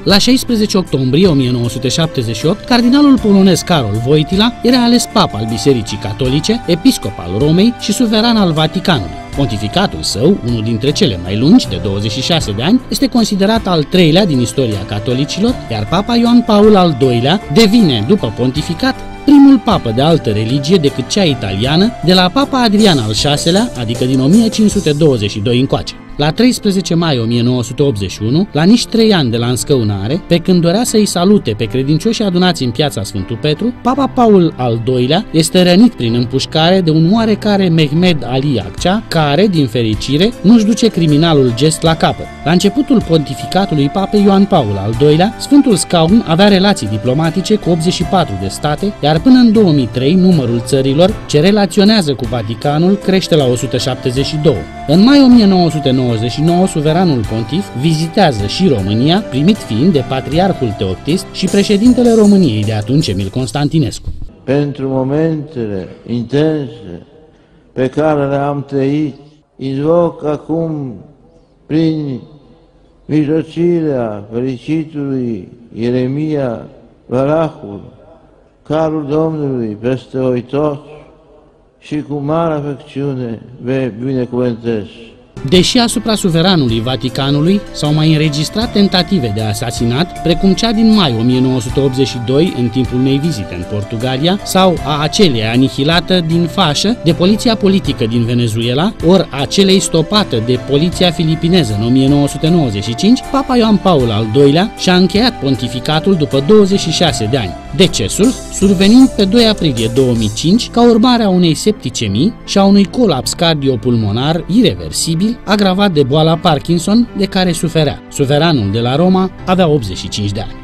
La 16 octombrie 1978, cardinalul polonez Karol Wojtyła era ales pap al Bisericii Catolice, episcop al Romei și suveran al Vaticanului. Pontificatul său, unul dintre cele mai lungi, de 26 de ani, este considerat al treilea din istoria catolicilor, iar Papa Ioan Paul al II-lea devine, după pontificat, primul papă de altă religie decât cea italiană de la Papa Adrian al VI-lea, adică din 1522 încoace. La 13 mai 1981, la nici 3 ani de la înscăunare, pe când dorea să-i salute pe credincioșii adunați în piața Sfântul Petru, Papa Paul al II-lea este rănit prin împușcare de un oarecare Mehmed Ali Akça, care, din fericire, nu-și duce criminalul gest la capăt. La începutul pontificatului Papei Ioan Paul al II-lea, Sfântul Scaun avea relații diplomatice cu 84 de state, iar până în 2003 numărul țărilor ce relaționează cu Vaticanul crește la 172. În mai 1999, suveranul pontif vizitează și România, primit fiind de Patriarhul Teoctist și președintele României de atunci, Emil Constantinescu. Pentru momentele intense pe care le-am trăit, invoc acum, prin mijlocirea fericitului Ieremia Valahul, carul Domnului peste voi toți și cu mare afecțiune vă binecuvântez. Deși asupra suveranului Vaticanului s-au mai înregistrat tentative de asasinat, precum cea din mai 1982 în timpul unei vizite în Portugalia, sau a aceleia anihilată din fașă de poliția politică din Venezuela, ori acelei stopată de poliția filipineză în 1995, Papa Ioan Paul al II-lea și-a încheiat pontificatul după 26 de ani. Decesul survenind pe 2 aprilie 2005 ca urmare a unei septicemii și a unui colaps cardiopulmonar ireversibil agravat de boala Parkinson de care suferea. Suveranul de la Roma avea 85 de ani.